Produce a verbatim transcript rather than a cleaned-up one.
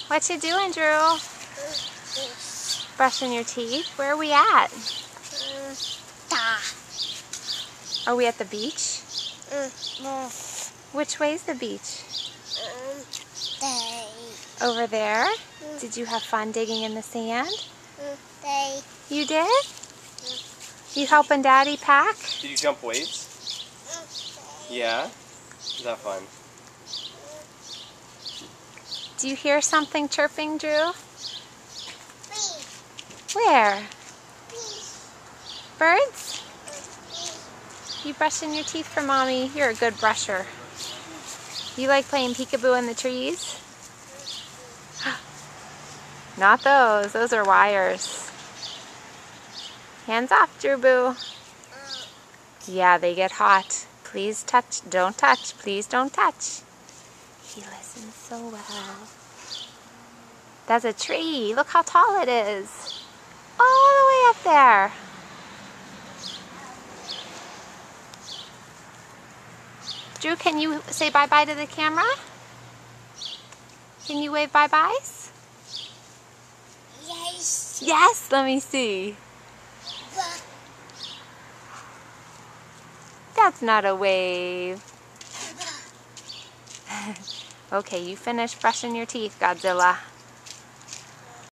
What you doing, Drew? Brushing your teeth? Where are we at? Are we at the beach? Which way's the beach? Over there? Did you have fun digging in the sand? You did? You helping Daddy pack? Did you jump waves? Yeah? Is that fun? Do you hear something chirping, Drew? Where? Birds? You brushing your teeth for Mommy? You're a good brusher. You like playing peekaboo in the trees? Not those. Those are wires. Hands off, Drew Boo. Yeah, they get hot. Please touch. Don't touch. Please don't touch. He listens so well. That's a tree. Look how tall it is. All the way up there. Drew, can you say bye-bye to the camera? Can you wave bye-byes? Yes. Yes, let me see. That's not a wave. Okay, you finish brushing your teeth, Godzilla.